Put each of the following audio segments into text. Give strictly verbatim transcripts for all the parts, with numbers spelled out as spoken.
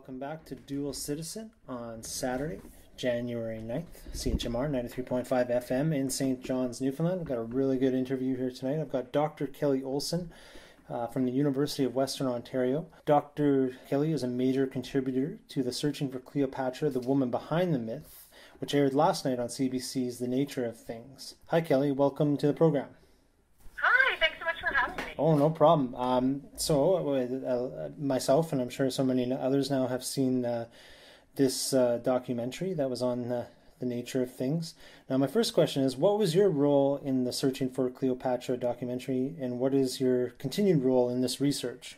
welcome back to Duel Citizen on Saturday, January ninth, C H M R ninety-three point five F M in Saint John's, Newfoundland. We've got a really good interview here tonight. I've got Doctor Kelly Olson uh, from the University of Western Ontario. Doctor Kelly is a major contributor to the Searching for Cleopatra, the Woman Behind the Myth, which aired last night on C B C's The Nature of Things. Hi, Kelly. Welcome to the program. Hi, thanks so much for having me. Oh, no problem. Um, so, uh, myself, and I'm sure so many others now have seen uh, this uh, documentary that was on uh, The Nature of Things. Now, my first question is, what was your role in the Searching for Cleopatra documentary, and what is your continued role in this research?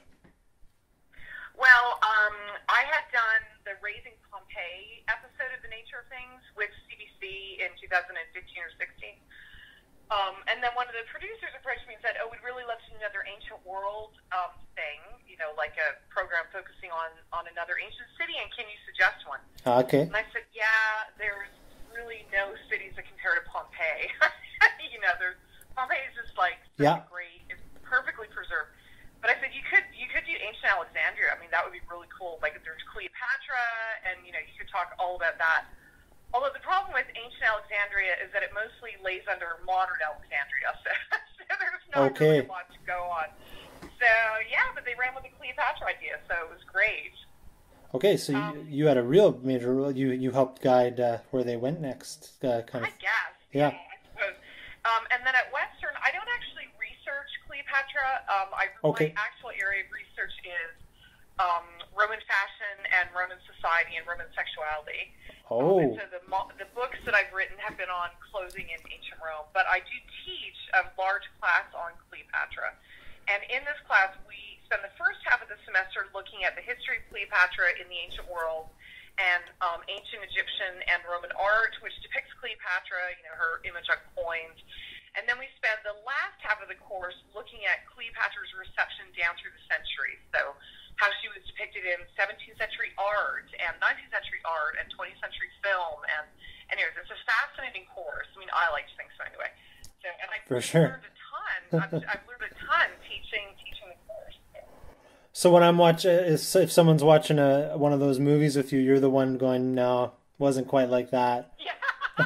Well, um, I had done the Raising Pompeii episode of The Nature of Things with C B C in two thousand fifteen or sixteen. Um, and then one of the producers approached me and said, oh, we'd really love to do another ancient world um, thing, you know, like a program focusing on, on another ancient city, and can you suggest one? Okay. And I said, yeah, there's really no cities that compare to Pompeii. you know, there's Pompeii is just like such yeah. a great, it's perfectly preserved. But I said, you could you could do ancient Alexandria. I mean, that would be really cool. Like, there's Cleopatra, and, you know, you could talk all about that. Although the problem with ancient Alexandria is that it mostly lays under modern Alexandria, so, so there's not okay. really a lot to go on. So, yeah, but they ran with the Cleopatra idea, so it was great. Okay, so um, you, you had a real major role. You you helped guide uh, where they went next, uh, kind of. I guess. Yeah. yeah I suppose. Um, and then at Western, I don't actually research Cleopatra. Um, I, okay. My actual area of research is um, Roman fashion and Roman society and Roman sexuality. Oh. Um, so the, the books that I've written have been on clothing in ancient Rome, but I do teach a large class on Cleopatra. And in this class, we spend the first half of the semester looking at the history of Cleopatra in the ancient world and um, ancient Egyptian and Roman art, which depicts Cleopatra, you know, her image on coins. And then we spend the last half of the course looking at Cleopatra's reception down through the centuries. So how she was depicted in seventeenth century art and nineteenth century art and twentieth century film. And anyways, it's a fascinating course. I mean, I like to think so anyway. So, and I For sure. learned a ton. I've, I've learned a ton teaching teaching the course. So when I'm watching, if someone's watching a one of those movies with you, you're the one going, no, wasn't quite like that. Yeah.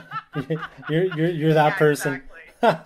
you're, you're, you're that yeah, person. Exactly.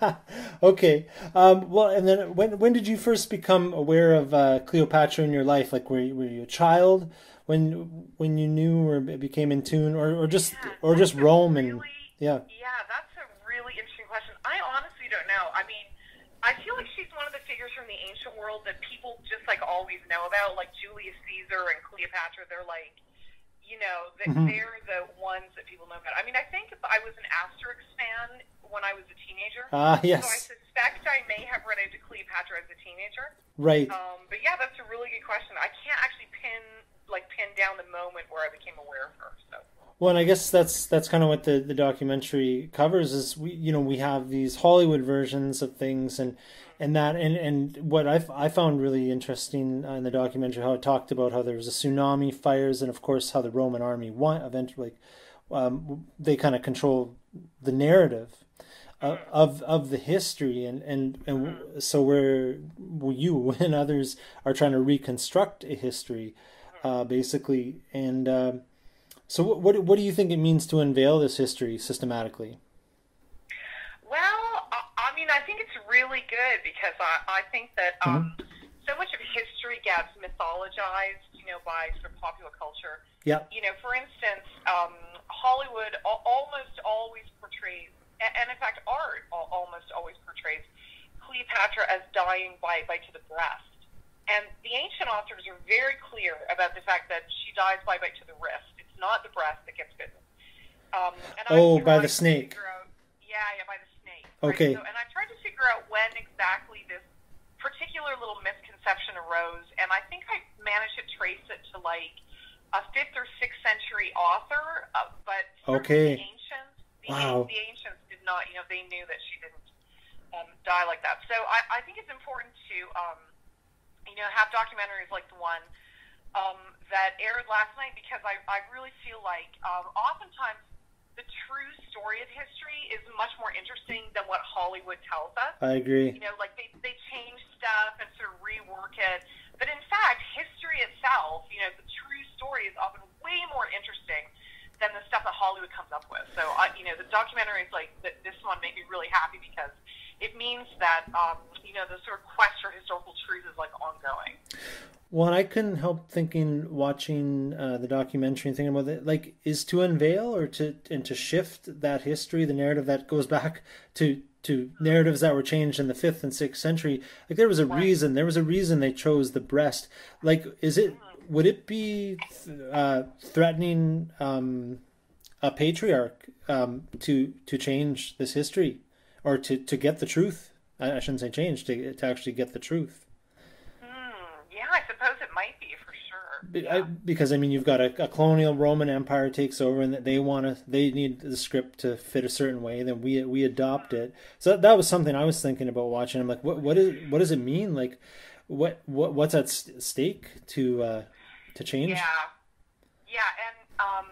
Okay. Um, well, and then when when did you first become aware of uh, Cleopatra in your life? Like, were you, were you a child when when you knew or became in tune, or, or just yeah, or just Rome really, and yeah? Yeah, that's a really interesting question. I honestly don't know. I mean, I feel like she's one of the figures from the ancient world that people just like always know about, like Julius Caesar and Cleopatra. They're like, you know, that Mm-hmm. they're the ones that people know about. I mean, I think I was an Asterix fan when I was a teenager. Ah, yes. So I suspect I may have run into Cleopatra as a teenager. Right. Um, but yeah, that's a really good question. I can't actually pin like pin down the moment where I became aware of her. So. Well, and I guess that's that's kind of what the, the documentary covers is we you know we have these Hollywood versions of things and and that and, and what I, I found really interesting in the documentary, how it talked about how there was a tsunami, fires, and of course how the Roman army won eventually. Um, they kind of control the narrative of, of of the history, and and and so where you and others are trying to reconstruct a history, uh, basically, and. Uh, So what what do you think it means to unveil this history systematically? Well, I, I mean, I think it's really good because I, I think that um, mm-hmm. so much of history gets mythologized, you know, by sort of popular culture. Yeah. You know, for instance, um, Hollywood al- almost always portrays, and in fact, art al- almost always portrays Cleopatra as dying by bite to the breast. And the ancient authors are very clear about the fact that she dies by bite to the wrist. It's not the breast that gets bitten. Um, and oh, I by the snake. Out, yeah, yeah, by the snake. Okay. Right? So, and I tried to figure out when exactly this particular little misconception arose, and I think I managed to trace it to like a fifth or sixth century author, uh, but okay. the ancients, the, wow. the ancients did not, you know, they knew that she didn't um, die like that. So I, I think it's important to... Um, you know, have documentaries like the one um, that aired last night because I, I really feel like um, oftentimes the true story of history is much more interesting than what Hollywood tells us. I agree. You know, like they, they change stuff and sort of rework it. But in fact, history itself, you know, the true story is So, I, you know, the documentary is like, th- this one made me really happy because it means that, um, you know, the sort of quest for historical truth is like ongoing. Well, and I couldn't help thinking, watching uh, the documentary and thinking about it, like, is to unveil or to and to shift that history, the narrative that goes back to to narratives that were changed in the fifth and sixth century. Like, there was a Right. reason. There was a reason they chose the breast. Like, is it? Would it be uh, threatening um, a patriarch um, to to change this history, or to, to get the truth? I, I shouldn't say change, to to actually get the truth. Yeah, I suppose it might be for sure. Be- Yeah. I, because I mean, you've got a, a colonial Roman Empire takes over, and they want to, they need the script to fit a certain way. Then we we adopt it. So that, that was something I was thinking about watching. I'm like, what what is what does it mean? Like, what what what's at st- stake to uh, to change? Yeah, yeah, and um,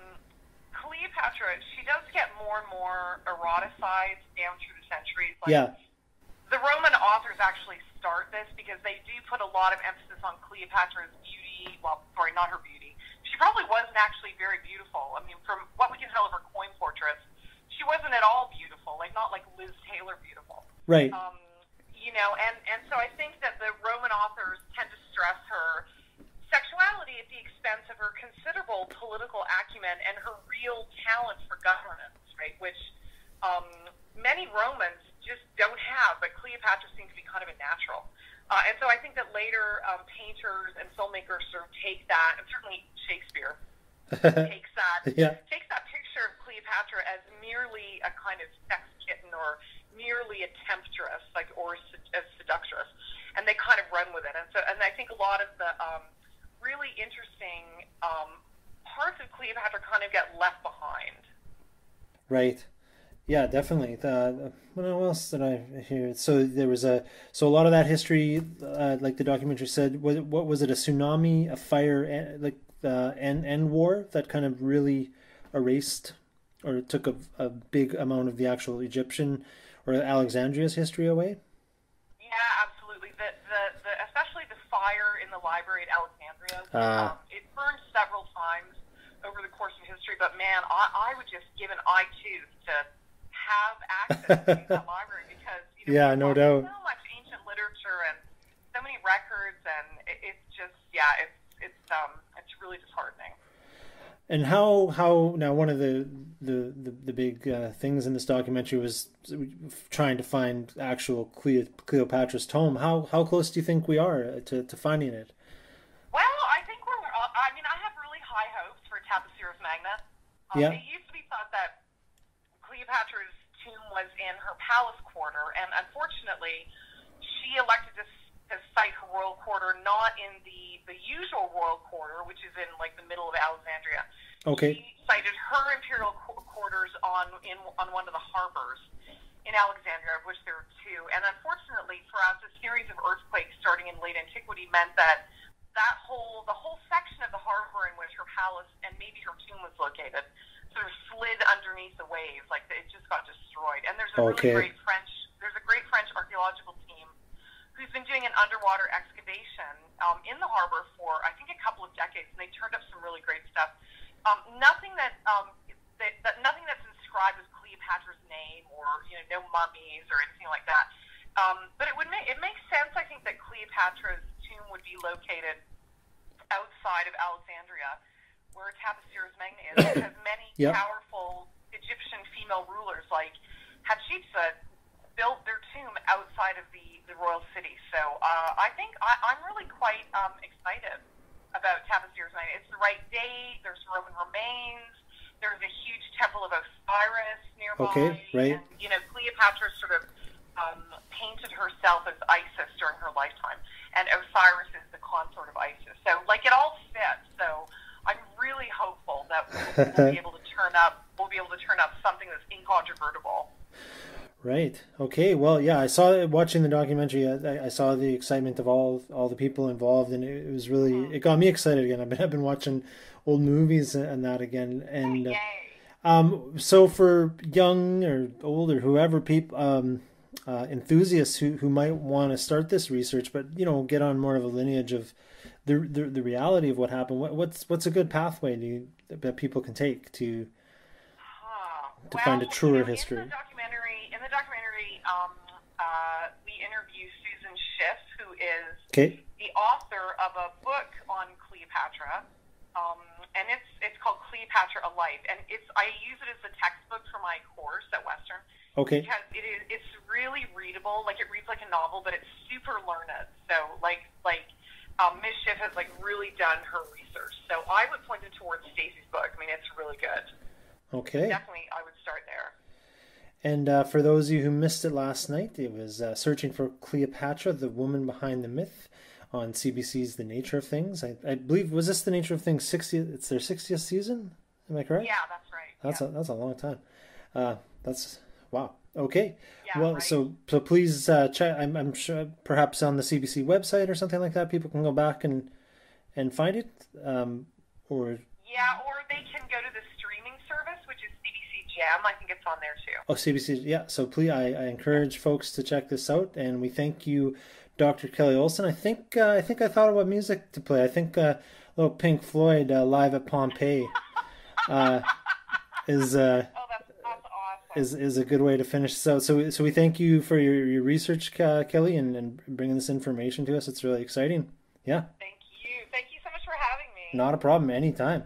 Cleopatra, she does get more and more eroticized down through the centuries. Like, Yeah, the Roman authors actually start this because they do put a lot of emphasis on Cleopatra's beauty. Well, sorry, not her beauty. She probably wasn't actually very beautiful. I mean, from what we can tell of her coin portraits, she wasn't at all beautiful. Like, not like Liz Taylor beautiful. right. Um, you know, and, and so I think that the Roman authors tend to stress her sexuality at the expense of her considerable political acumen and her real talent for governance, right? Which um, many Romans just don't have, but Cleopatra seemed to be kind of a natural. Uh, and so I think that later um, painters and filmmakers sort of take that, and certainly Shakespeare takes that Yeah, takes that picture of Cleopatra as merely a kind of sex kitten or merely a temptress, like or a seductress, and they kind of run with it. And so, and I think a lot of the um, really interesting um, parts of Cleopatra kind of get left behind. right. Yeah, definitely. The, what else did I hear? So there was a so a lot of that history, uh, like the documentary said, was what was it? A tsunami, a fire, and, like uh, and and war that kind of really erased or took a, a big amount of the actual Egyptian or Alexandria's history away. Yeah, absolutely. The, the, the especially the fire in the library at Alexandria. Ah. Um, it burned several times over the course of history, but man, I, I would just give an eye tooth to have access to that library because you know, Yeah, we've no got doubt. so much ancient literature and so many records, and it, it's just yeah, it's it's um it's really disheartening. And how how now one of the the the, the big uh, things in this documentary was trying to find actual Cleo, Cleopatra's tomb. How how close do you think we are to, to finding it? Well, I think we're. uh, I mean, I have really high hopes for Taposiris Magna. Um, Yeah. It used to be thought that Cleopatra's tomb was in her palace quarter, and unfortunately, she elected to, to site her royal quarter not in the, the usual royal quarter, which is in like the middle of Alexandria. Okay. She cited her imperial qu- quarters on in on one of the harbors in Alexandria, of which there were two. And unfortunately for us, a series of earthquakes starting in late antiquity meant that that whole the whole section of the harbor in which her palace and maybe her tomb was located sort of slid underneath the waves, like it just got destroyed. And there's a Okay. really great French there's a great French archaeological team who's been doing an underwater excavation um, in the harbor for I think a couple of decades, and they turned up some really great stuff. Um, nothing that, um, that, that nothing that's inscribed with Cleopatra's name or you know no mummies or anything like that. Um, but it would make it makes sense, I think, that Cleopatra's tomb would be located outside of Alexandria, where Taposiris Magna is, because many Yep. powerful Egyptian female rulers like Hatshepsut built their tomb outside of the, the royal city. So uh, I think I, I'm really quite um, excited about Taposiris Magna. It's the right date. There's Roman remains. There's a huge temple of Osiris nearby. Okay, right. And, you know, Cleopatra sort of um, painted herself as Isis during her lifetime, and Osiris is the consort of Isis. So, like, it all fits. So I'm really hopeful that we'll, we'll be able to turn up. We'll be able to turn up something that's incontrovertible. Right. Okay. Well, yeah, I saw it watching the documentary. I, I saw the excitement of all all the people involved, and it, it was really it got me excited again. I've been I've been watching old movies and that again, and uh, Yay! um, so for young or old or whoever people um, uh, enthusiasts who who might want to start this research, but you know, get on more of a lineage of the the, the reality of what happened. What, what's what's a good pathway do you, that people can take to Huh. to well, find a truer you know, history. In the documentary, in the documentary, um, uh, we interview Susan Schiff, who is Okay. the author of a book on Cleopatra, um, and it's it's called Cleopatra: A Life, and it's I use it as a textbook for my course at Western. Okay. Because it is it's really readable, like it reads like a novel, but it's super learned. So like like um, Miss Schiff has like really done her research. So I would point it towards Stacey's book. I mean, it's really good. Okay. Definitely, I would start there. And uh, for those of you who missed it last night, it was uh, Searching for Cleopatra, the woman behind the myth, on C B C's The Nature of Things. I, I believe, was this The Nature of Things sixtieth? It's their sixtieth season? Am I correct? Yeah, that's right. That's yeah. a that's a long time. Uh, that's wow. Okay. Yeah, well, right? so so please uh, check. I'm I'm sure perhaps on the C B C website or something like that, people can go back and and find it. Um, or yeah, or they can go to the streaming service, which is C B C Gem. I think it's on there too. oh, C B C. Yeah. So please, I, I encourage folks to check this out, and we thank you, Doctor Kelly Olson. I think uh, I think I thought about music to play. I think uh, little Pink Floyd uh, live at Pompeii uh, is. Uh, oh, that's, that's awesome. Is, is a good way to finish this out. So so we thank you for your, your research, uh, Kelly, and, and bringing this information to us. It's really exciting. Yeah. Thank you. Thank you so much for having me. Not a problem. Anytime.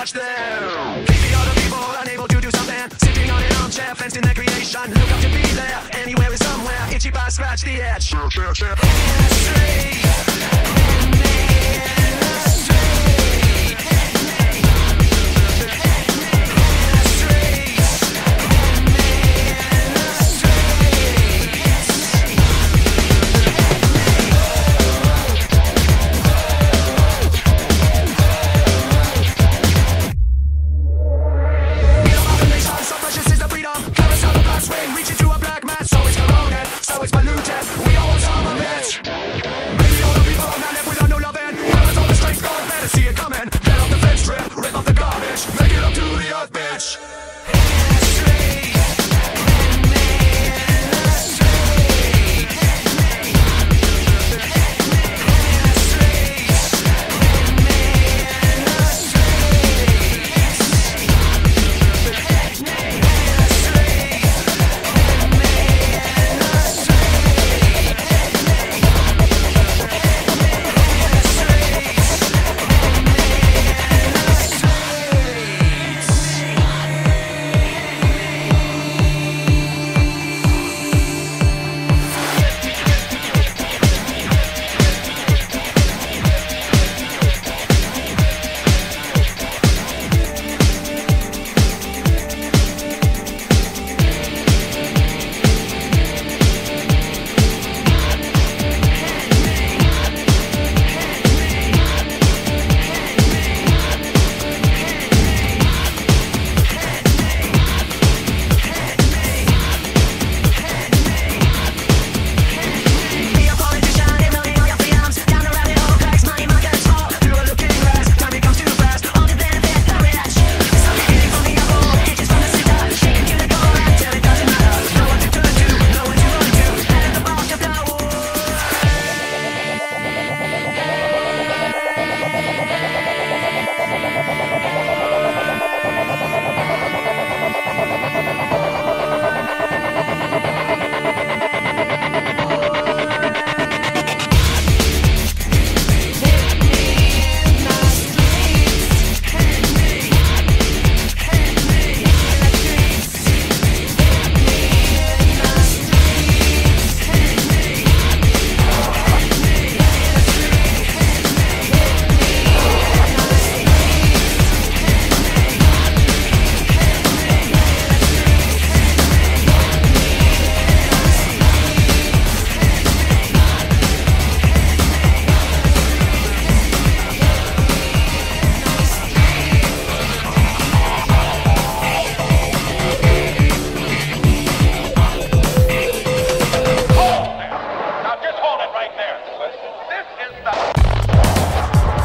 touch them. Maybe other people unable to do something, sitting on an armchair, fenced in their creation. Look up to be there, anywhere is somewhere. Itchy by scratch the edge. History.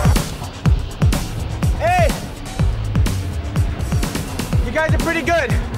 You guys are pretty good.